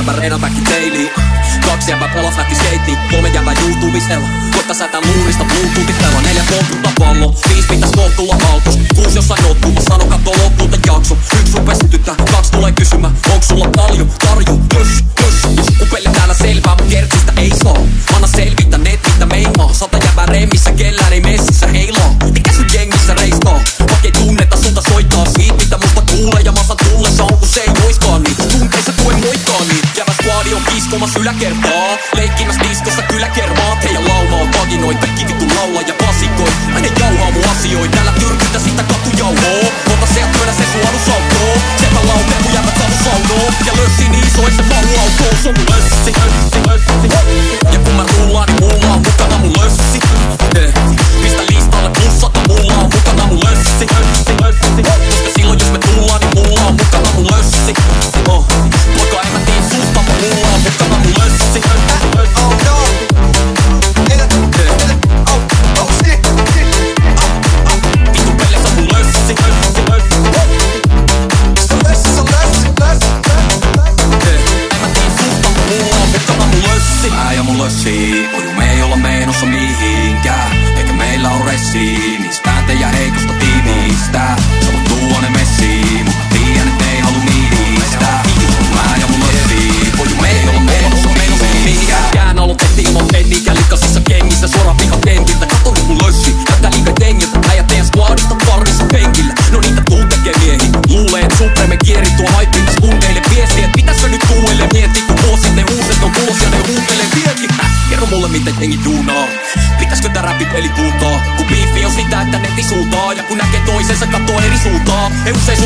jäbä reenamäkki teiliin. 2 jäbä pelas lähti skeittiin. 3 jäbä YouTubisella. Koittaa säätää luurista Bluetoothitella. 4 poltutta pallo, 5 pitäis kohtulla alkos. 6 jossain nottuu, mä sano katso loppuun tän jakso. 1 rupes sytyttää, 2 tulee kysymään. Onks sulla paljon? Tarju, jos kupelle täällä selvää, mut kertsistä ei saa. Anna selvitä, netvitä meinaa. 100 jäbää remissä, kellään ei messissä heilaa. Mikä sun jengissä reistaa? Vaikei tunneta, sulta soittaa siitä, mitä musta kuulee. Ja mä saan tullessa on kun se ei moiskaan niin. Tunteissa tuen moikkaan niin. Jävä squadi on kiskomassa yläkertaa. Leikkimässä diskossa kyläkermaa. Teidän lauma on vaginoit, kaikki vittu laulaa ja pasikoit. Aina jauhaa mun asioit, täällä tyrkytä sitä katujauhoo. Ota seat myönnä se sun alusautoo. Setä lauteen mun jävät saanu saunoo. Ja Lössi niin iso, et se mahu autoon. Se on mun Lössi. Ja kun mä rullaan, niin mulla on mukana mun Lössi. Pistä listalle plussata, mulla on mukana mun Lössi. Koska silloin jos me tullaan, niin mulla on mukana mun Lössi. Poika en mä tii susta, mutta mulla on mukana mun Lössi. Oh no. Vittu pellessä mun Lössi. Mä ja mun Lössi, oju me ei olla menossa mihinkään. Eikä meillä oo ressi, mistään teidän heikosta tiivistä. Sä voit tuoda ne messiin, mutta tiedän et ei halu niistä. Mä ja mun Lössi, oju me ei olla menossa mihinkään. Kään aloitettiin ilman pennikä, likasissa kengissä suoraan pihakentiltä. Kato nyt mun Lössi, näyttää liikaa tengiltä. Äijät teidän squadista parissa penkillä. No niitä tuu tekee miehi, luulee et Supreme kieri tuo haipintas kundeille viestiä. Et pitäisikö nyt kuuelle miettii, kun vuosit ne uuset on tulos ja ne huutelee viekin. Kerro mulle miten jengi duunaa. Pitäisikö tää räppipeli kuntaa? Kun biifi on sitä, että netti suuntaa. Ja kun näkee toisensa, kattoo eri suuntaa. Ei usein